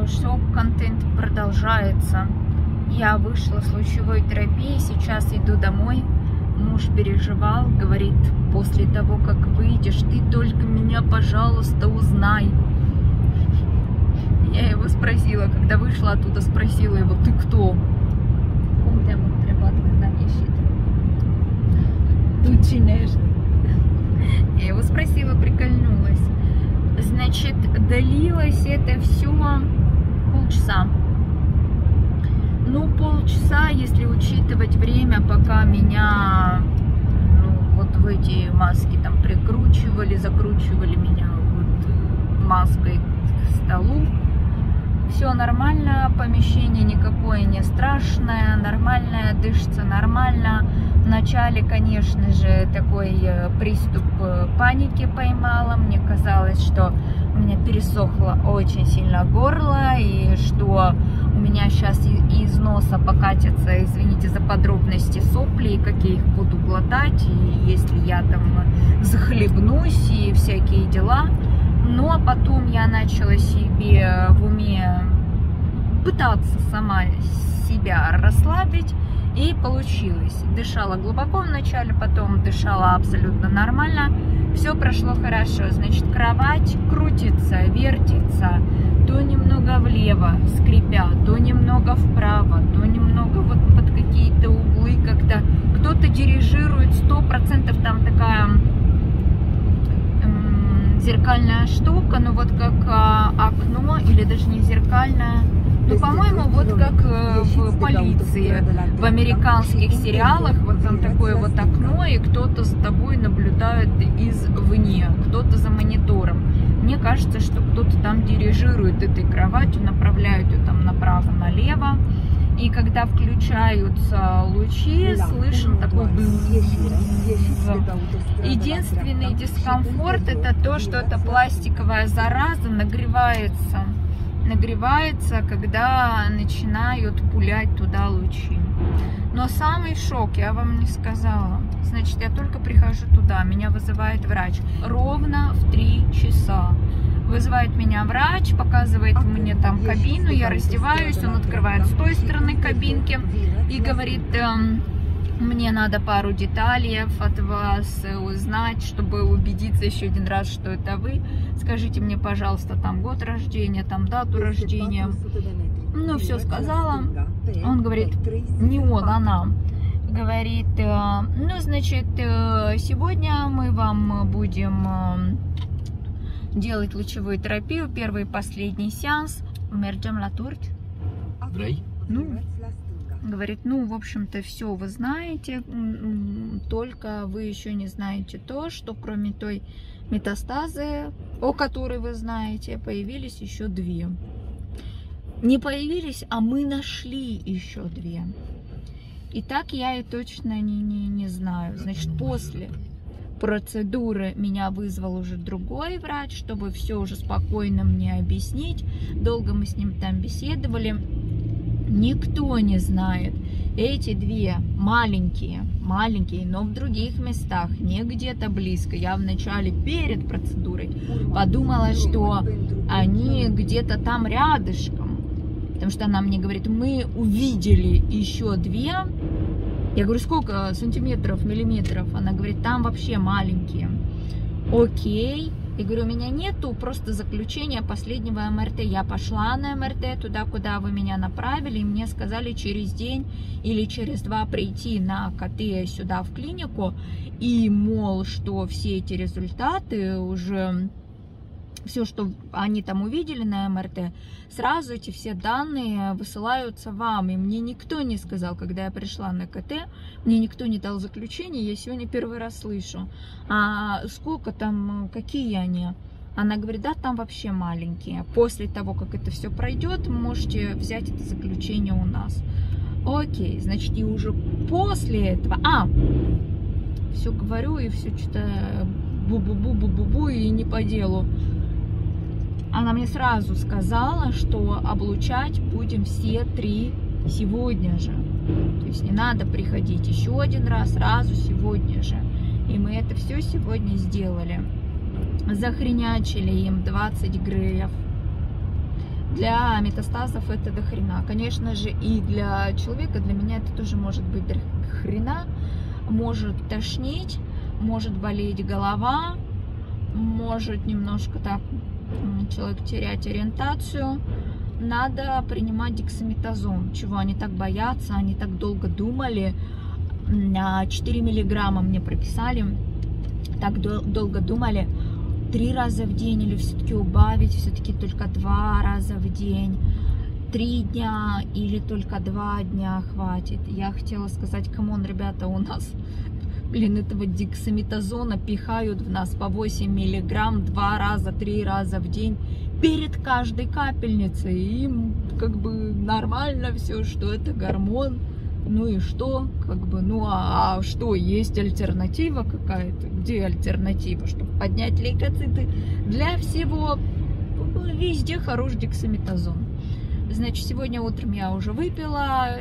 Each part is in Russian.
шок-контент продолжается. Я вышла с лучевой терапии, сейчас иду домой. Муж переживал, говорит, после того, как выйдешь, ты только меня, пожалуйста, узнай. Я его спросила, когда вышла оттуда, спросила его, ты кто? Я его спросила, прикольнулась. Значит, длилось это все полчаса. Ну, полчаса, если учитывать время, пока меня вот в эти маски там прикручивали, закручивали меня вот маской к столу. Все нормально, помещение никакое не страшное, нормальное, дышится нормально. Вначале, конечно же, такой приступ паники поймала. Мне казалось, что у меня пересохло очень сильно горло, и что у меня сейчас из носа покатятся, извините за подробности, сопли, и как я их буду глотать, и если я там захлебнусь, и всякие дела. Ну, а потом я начала себе в уме пытаться сама себя расслабить, и получилось. Дышала глубоко вначале, потом дышала абсолютно нормально. Все прошло хорошо. Значит, кровать крутится, вертится, то немного влево, скрипя, то немного вправо, то немного вот под какие-то углы как-то. Кто-то дирижирует 100%, там такая зеркальная штука, ну вот как окно, или даже не зеркальная. Ну, по-моему, вот как в полиции, в американских сериалах, вот там такое вот окно, и кто-то за тобой наблюдает извне, кто-то за монитором. Мне кажется, что кто-то там дирижирует этой кроватью, направляет ее там направо-налево. И когда включаются лучи, слышен такой единственный дискомфорт — это то, что эта пластиковая зараза нагревается, когда начинают пулять туда лучи. Но самый шок, я вам не сказала. Значит, я только прихожу туда, меня вызывает врач ровно в 3 часа. Вызывает меня врач, показывает мне там кабину, я раздеваюсь, он открывает с той стороны кабинки и говорит, мне надо пару деталей от вас узнать, чтобы убедиться еще один раз, что это вы. Скажите мне, пожалуйста, там год рождения, там дату рождения. Ну, все сказала. Он говорит, не он, она. Говорит, ну, значит, сегодня мы вам будем делать лучевую терапию, первый и последний сеанс. Ну, говорит, ну, в общем-то, все вы знаете, только вы еще не знаете то, что кроме той метастазы, о которой вы знаете, появились еще 2. Не появились, а мы нашли еще 2. И так я и точно не знаю. Значит, после процедуры меня вызвал уже другой врач, чтобы все уже спокойно мне объяснить. Долго мы с ним там беседовали. Никто не знает. Эти 2 маленькие, но в других местах, не где-то близко. Я вначале перед процедурой подумала, что они где-то там рядышком. Потому что она мне говорит, мы увидели еще 2. Я говорю, сколько сантиметров, миллиметров? Она говорит, там вообще маленькие. Окей. Я говорю, у меня нету просто заключения последнего МРТ. Я пошла на МРТ туда, куда вы меня направили. И мне сказали через день или через 2 прийти на КТ сюда в клинику. И, мол, что все эти результаты уже... Все, что они там увидели на МРТ, сразу эти все данные высылаются вам. И мне никто не сказал, когда я пришла на КТ, мне никто не дал заключение, я сегодня первый раз слышу. А сколько там, какие они? Она говорит, да, там вообще маленькие. После того, как это все пройдет, можете взять это заключение у нас. Окей, значит, и уже после этого... все говорю и все что-то бу-бу-бу-бу-бу-бу и не по делу. Она мне сразу сказала, что облучать будем все 3 сегодня же. То есть не надо приходить еще один раз, сразу сегодня же. И мы это все сегодня сделали. Захренячили им 20 греев. Для метастазов это до хрена. Конечно же, и для человека, для меня это тоже может быть до хрена. Может тошнить, может болеть голова, может немножко так человек терять ориентацию. Надо принимать дексаметазон. Чего они так боятся, они так долго думали. 4 миллиграмма мне прописали. Так долго думали. 3 раза в день или все-таки убавить, все-таки только 2 раза в день. 3 дня или только 2 дня хватит. Я хотела сказать, камон, ребята, у нас, блин, этого дексаметазона пихают в нас по 8 миллиграмм 2 раза, 3 раза в день перед каждой капельницей. И им как бы нормально все, что это гормон. Ну и что? Как бы, ну а что, есть альтернатива какая-то? Где альтернатива? Чтобы поднять лейкоциты? Для всего везде хорош дексаметазон. Значит, сегодня утром я уже выпила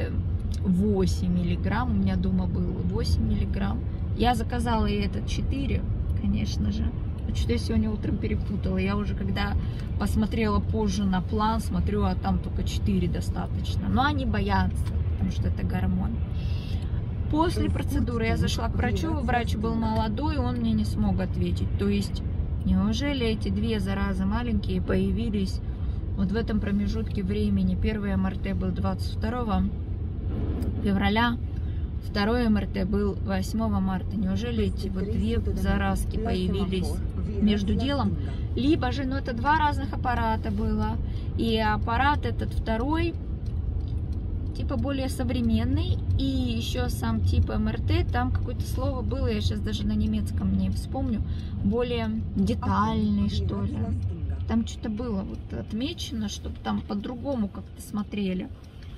8 миллиграмм. У меня дома было 8 миллиграмм. Я заказала и этот 4, конечно же. Что я сегодня утром перепутала. Я уже когда посмотрела позже на план, смотрю, а там только 4 достаточно. Но они боятся, потому что это гормон. После процедуры я зашла к врачу. Врач был молодой, он мне не смог ответить. То есть, неужели эти 2 заразы маленькие появились вот в этом промежутке времени? Первый МРТ был 22 февраля, второй МРТ был 8 марта. Неужели эти вот 2 заразки появились между делом? Либо же, ну это 2 разных аппарата было. И аппарат этот второй, типа более современный. И еще сам тип МРТ, там какое-то слово было, я сейчас даже на немецком не вспомню, более детальный, что ли. Там что-то было вот отмечено, чтобы там по-другому как-то смотрели.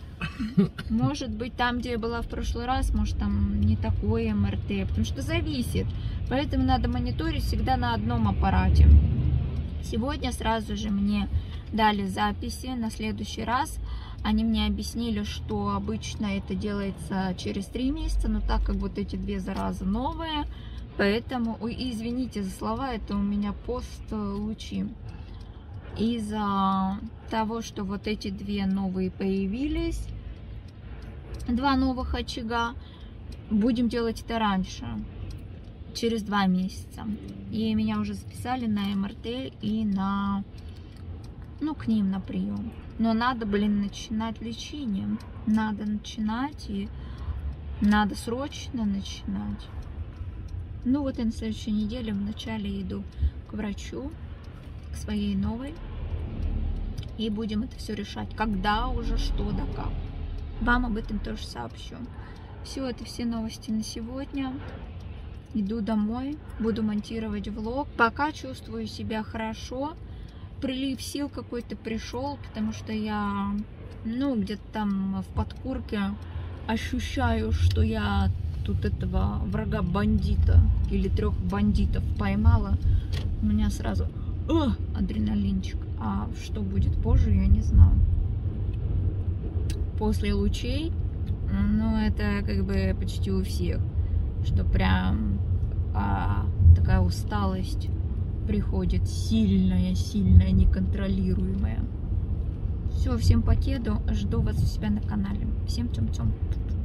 Может быть, там, где я была в прошлый раз, может, там не такое МРТ, потому что зависит. Поэтому надо мониторить всегда на одном аппарате. Сегодня сразу же мне дали записи на следующий раз. Они мне объяснили, что обычно это делается через 3 месяца, но так как вот эти 2 заразы новые, поэтому, ой, извините за слова, это у меня пост-лучи. Из-за того, что вот эти 2 новые появились, 2 новых очага, будем делать это раньше, через 2 месяца. И меня уже записали на МРТ и на, ну, к ним на прием. Но надо, блин, начинать лечение. Надо начинать, и надо срочно начинать. Ну вот я на следующей неделе в начале иду к врачу, к своей новой. И будем это все решать. Когда уже, что да как. Вам об этом тоже сообщу. Все, это все новости на сегодня. Иду домой, буду монтировать влог. Пока чувствую себя хорошо. Прилив сил какой-то пришел, потому что я, ну, где-то там в подкорке ощущаю, что я тут этого врага-бандита или 3 бандитов поймала. У меня сразу адреналинчик. А что будет позже, я не знаю. После лучей, ну, это как бы почти у всех, что прям такая усталость приходит сильная, неконтролируемая. Все, всем покеду, жду вас у себя на канале. Всем тем-тем.